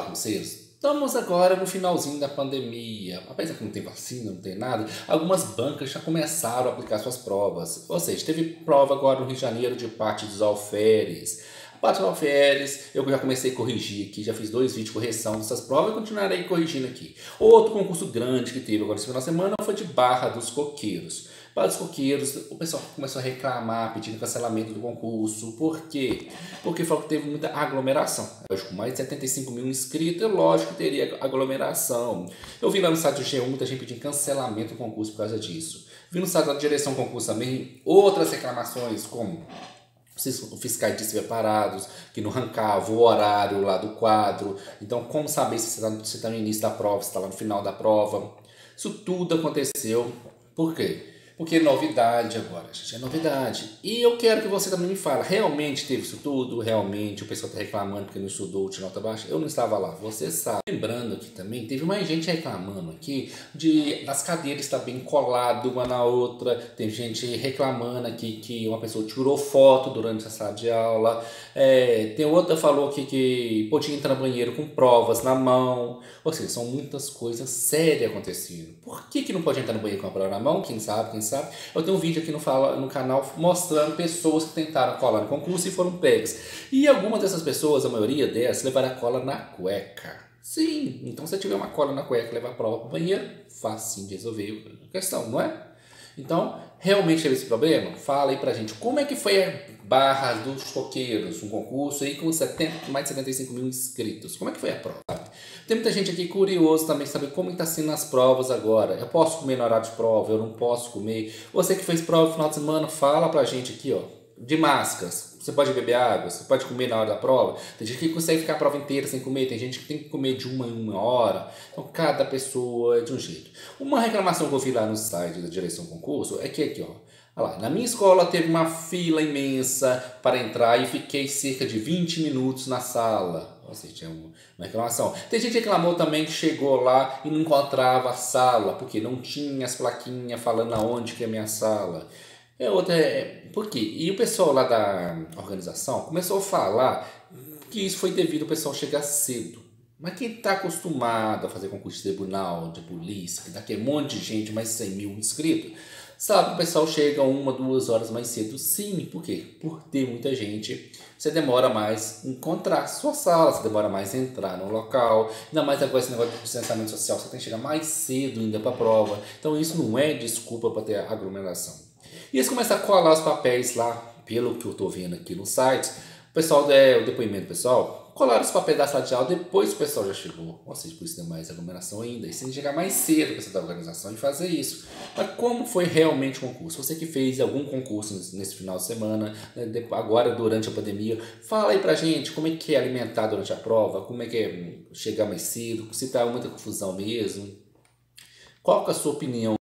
bagunceiros? Estamos agora no finalzinho da pandemia. Apesar que não tem vacina, não tem nada, algumas bancas já começaram a aplicar suas provas. Ou seja, teve prova agora no Rio de Janeiro de parte dos alferes. A parte dos alferes, eu já comecei a corrigir aqui, já fiz 2 vídeos de correção dessas provas e continuarei corrigindo aqui. Outro concurso grande que teve agora esse final de semana foi de Barra dos Coqueiros. Barra dos Coqueiros, o pessoal começou a reclamar, pedindo cancelamento do concurso. Por quê? Porque falou que teve muita aglomeração. Hoje, com mais de 75 mil inscritos, é lógico que teria aglomeração. Eu vi lá no site do G1 muita gente pedindo cancelamento do concurso por causa disso. Vi no site da direção do concurso também outras reclamações, como fiscais despreparados, que não arrancavam o horário lá do quadro. Então, como saber se você está no início da prova, se está lá no final da prova? Isso tudo aconteceu. Por quê? Porque é novidade agora, gente, é novidade. E eu quero que você também me fale, realmente teve isso tudo? Realmente o pessoal está reclamando porque não estudou, tirou nota baixa? Eu não estava lá, você sabe. Lembrando que também teve mais gente reclamando aqui das cadeiras estar bem colado uma na outra. Tem gente reclamando aqui que uma pessoa tirou foto durante a sala de aula. Tem outra que falou aqui que podia entrar no banheiro com provas na mão. Ou seja, são muitas coisas sérias acontecendo. Por que não pode entrar no banheiro com a prova na mão? Quem sabe? Eu tenho um vídeo aqui no canal mostrando pessoas que tentaram colar no concurso e foram pegas. E algumas dessas pessoas, a maioria delas, levaram a cola na cueca. Sim, então se você tiver uma cola na cueca e levar a prova para o banheiro, facinho de resolver a questão, não é? Então, realmente teve esse problema? Fala aí pra gente, como é que foi a Barra dos Coqueiros, um concurso aí com mais de 75 mil inscritos? Como é que foi a prova? Tem muita gente aqui curioso também saber como está sendo as provas agora. Eu posso comer no horário de prova, eu não posso comer. Você que fez prova no final de semana, fala pra gente aqui, ó, de máscaras. Você pode beber água, você pode comer na hora da prova. Tem gente que consegue ficar a prova inteira sem comer, tem gente que tem que comer de uma em uma hora. Então cada pessoa é de um jeito. Uma reclamação que eu vi lá no site da direção do concurso é que aqui, ó, olha lá, na minha escola teve uma fila imensa para entrar e fiquei cerca de 20 minutos na sala. Ou seja, tinha uma reclamação. Tem gente que reclamou também que chegou lá e não encontrava a sala, porque não tinha as plaquinhas falando aonde que é a minha sala. Por quê? E o pessoal lá da organização começou a falar que isso foi devido ao pessoal chegar cedo. Mas quem está acostumado a fazer concurso de tribunal, de polícia, que dá aquele monte de gente, mais de 100 mil inscritos, sabe que o pessoal chega 1, 2 horas mais cedo. Sim, por quê? Por ter muita gente, você demora mais em encontrar sua sala, você demora mais em entrar no local. Ainda mais agora esse negócio de distanciamento social, você tem que chegar mais cedo ainda para a prova. Então isso não é desculpa para ter aglomeração. E eles começam a colar os papéis lá, pelo que eu estou vendo aqui no site. O pessoal, o depoimento pessoal, colaram os papéis da sala de aula depois que o pessoal já chegou. Ou seja, por isso tem mais aglomeração ainda. E você tem que chegar mais cedo para pessoal da organização e fazer isso. Mas como foi realmente o concurso? Você que fez algum concurso nesse final de semana, agora durante a pandemia, fala aí pra gente como é que é alimentar durante a prova, como é que é chegar mais cedo, se tá muita confusão mesmo. Qual que é a sua opinião?